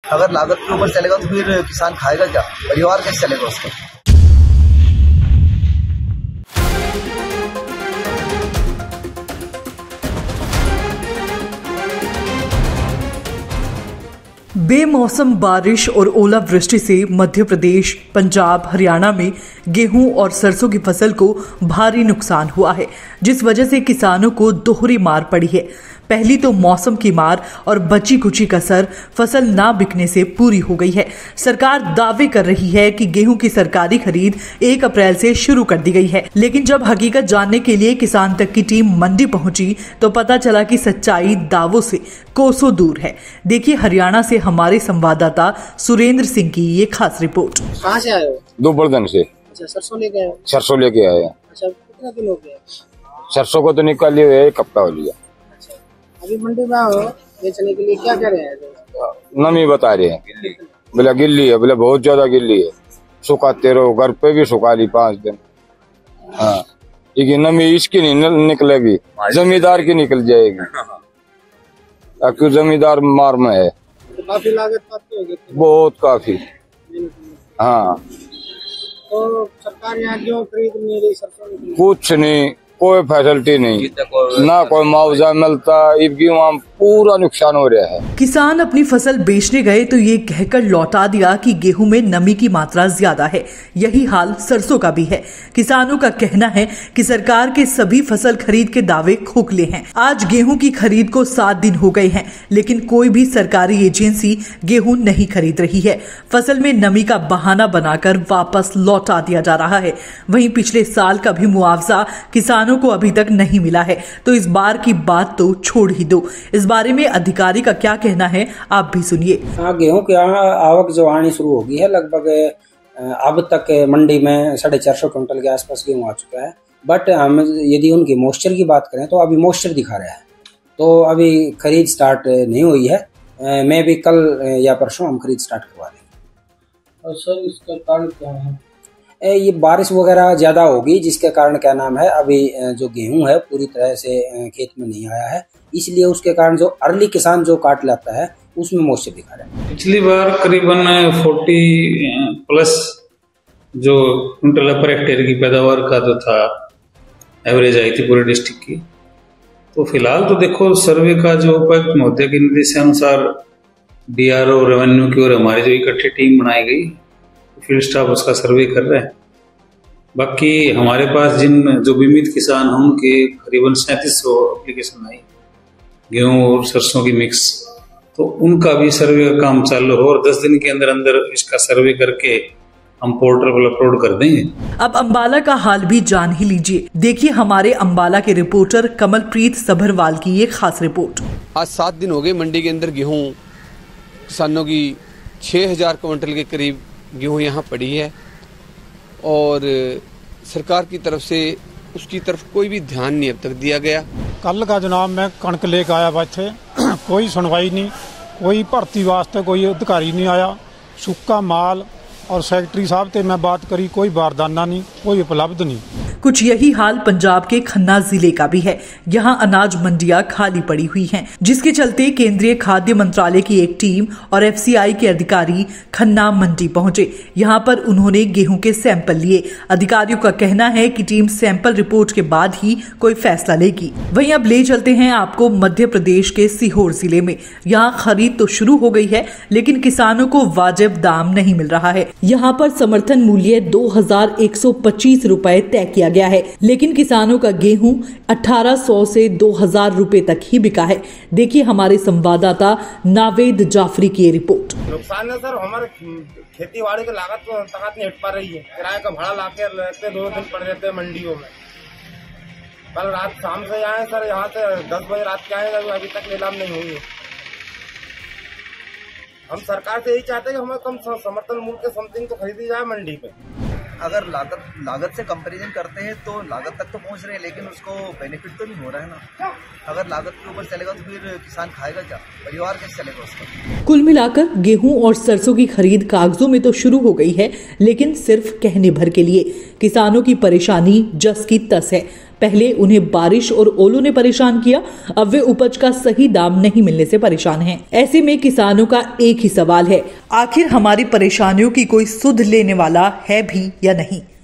अगर लागत के ऊपर चलेगा तो फिर किसान खाएगा क्या, परिवार कैसे चलेगा उसका। बेमौसम बारिश और ओलावृष्टि से मध्य प्रदेश, पंजाब, हरियाणा में गेहूं और सरसों की फसल को भारी नुकसान हुआ है, जिस वजह से किसानों को दोहरी मार पड़ी है। पहली तो मौसम की मार और बची कुची कसर फसल ना बिकने से पूरी हो गई है। सरकार दावे कर रही है कि गेहूं की सरकारी खरीद 1 अप्रैल से शुरू कर दी गई है, लेकिन जब हकीकत जानने के लिए किसान तक की टीम मंडी पहुंची तो पता चला कि सच्चाई दावों से कोसों दूर है। देखिए हरियाणा से हमारे संवाददाता सुरेंद्र सिंह की ये खास रिपोर्ट। कहाँ से आए हो? दोपहर से। अच्छा, सरसों लेके आए हो? सरसों लेके आए हैं। अच्छा, कितना दिन हो गया? सरसों को तो निकाली हुई है, 1 हफ्ता हो लिया। अभी मंडी में हो बेचने के लिए, क्या कह रहे हैं? नमी बता रहे हैं, बोला गिल्ली है, बोला बहुत ज्यादा गिल्ली है, सुखाते रहो, घर पे भी सुखा ली 5 दिन। हाँ, ये नमी इसकी नहीं निकलेगी, जमींदार की निकल जाएगी, क्योंकि जमींदार मार में है। तो काफी लागत पाती होगी, बहुत काफी। हाँ, तो सरकार यहाँ क्यों खरीद नहीं रही सरसों? कुछ नहीं, कोई फैसिलिटी नहीं, ना कोई मुआवजा मिलता, गेहूं पूरा नुकसान हो रहा है। किसान अपनी फसल बेचने गए तो ये कहकर लौटा दिया कि गेहूं में नमी की मात्रा ज्यादा है। यही हाल सरसों का भी है। किसानों का कहना है कि सरकार के सभी फसल खरीद के दावे खोखले हैं। आज गेहूं की खरीद को 7 दिन हो गए हैं, लेकिन कोई भी सरकारी एजेंसी गेहूं नहीं खरीद रही है। फसल में नमी का बहाना बनाकर वापस लौटा दिया जा रहा है। वहीं पिछले साल का भी मुआवजा किसानों को अभी तक नहीं मिला है, तो इस बार की बात तो छोड़ ही दो। इस बारे में अधिकारी का क्या कहना है, आप भी सुनिए। हाँ, गेहूं की आवक जो आनी शुरू हो गई है, लगभग अब तक मंडी में 450 क्विंटल के आसपास गेहूं आ चुका है। बट हम यदि उनकी मॉइस्चर की बात करें तो अभी मॉइस्चर दिखा रहा है, तो अभी खरीद स्टार्ट नहीं हुई है। मैं भी कल या परसों हम खरीद स्टार्ट करवा देंगे। और सर इसका कारण क्या है? ये बारिश वगैरह ज्यादा होगी, जिसके कारण क्या नाम है, अभी जो गेहूं है पूरी तरह से खेत में नहीं आया है, इसलिए उसके कारण जो अर्ली किसान जो काट लाता है उसमें मॉइस्चर दिखा रहा है। पिछली बार करीबन 40+ जो क्विंटल पर हेक्टेयर की पैदावार का जो था एवरेज आई थी पूरे डिस्ट्रिक्ट की। तो फिलहाल तो देखो सर्वे का जो उपायुक्त महोदय के निर्देशानुसार DRO रेवेन्यू की और हमारी जो इकट्ठी टीम बनाई गई, फील्ड स्टाफ उसका सर्वे कर रहा है। बाकी हमारे पास जिन जो बीमित किसान हैं उनके करीबन 3700 एप्लीकेशन आई गेहूं और सरसों की मिक्स, तो उनका भी सर्वे का काम चालू हो और 10 दिन के अंदर अंदर इसका सर्वे करके हम पोर्टल पर अपलोड कर देंगे। अब अंबाला का हाल भी जान ही लीजिए। देखिए हमारे अंबाला के रिपोर्टर कमलप्रीत सभरवाल की ये खास रिपोर्ट। आज 7 दिन हो गए मंडी के अंदर गेहूं किसानों की 6000 क्विंटल के करीब गेहूं यहाँ पड़ी है और सरकार की तरफ से उसकी तरफ कोई भी ध्यान नहीं अब तक दिया गया। कल का जनाब मैं कणक लेकर आया बैठे, कोई सुनवाई नहीं, कोई भर्ती वास्ते कोई अधिकारी नहीं आया। सूखा माल और सेक्रेटरी साहब से मैं बात करी, कोई बारदाना नहीं, कोई उपलब्ध नहीं। कुछ यही हाल पंजाब के खन्ना जिले का भी है। यहाँ अनाज मंडियां खाली पड़ी हुई हैं, जिसके चलते केंद्रीय खाद्य मंत्रालय की एक टीम और FCI के अधिकारी खन्ना मंडी पहुंचे। यहाँ पर उन्होंने गेहूं के सैंपल लिए। अधिकारियों का कहना है कि टीम सैंपल रिपोर्ट के बाद ही कोई फैसला लेगी। वहीं अब ले चलते हैं आपको मध्य प्रदेश के सीहोर जिले में। यहाँ खरीद तो शुरू हो गई है, लेकिन किसानों को वाजिब दाम नहीं मिल रहा है। यहाँ पर समर्थन मूल्य 2125 रुपए तय किया गया है, लेकिन किसानों का गेहूं 1800 से 2000 रुपए तक ही बिका है। देखिए हमारे संवाददाता नावेद जाफरी की रिपोर्ट। नुकसान है सर, हमारे खेती बाड़ी की लागत तो तक नहीं हट पा रही है। किराए का भाड़ा लाके रहते 2 दिन पड़ रहते हैं मंडियों में। कल रात शाम से आए सर, यहाँ से 10 बजे रात के आए, अभी तक नीलाम नहीं हुई है। हम सरकार से यही चाहते हैं कि हमें कम समर्थन मूल्य के समथिंग तो खरीदी जाए मंडी पे। अगर लागत से कंपैरिजन करते हैं तो लागत तक तो पहुंच रहे हैं, लेकिन उसको बेनिफिट तो नहीं हो रहा है ना। अगर लागत के ऊपर चलेगा तो फिर किसान खाएगा क्या, परिवार कैसे चलेगा उसका। कुल मिलाकर गेहूं और सरसों की खरीद कागजों में तो शुरू हो गई है, लेकिन सिर्फ कहने भर के लिए। किसानों की परेशानी जस की तस है। पहले उन्हें बारिश और ओलों ने परेशान किया, अब वे उपज का सही दाम नहीं मिलने से परेशान हैं। ऐसे में किसानों का एक ही सवाल है, आखिर हमारी परेशानियों की कोई सुध लेने वाला है भी या नहीं।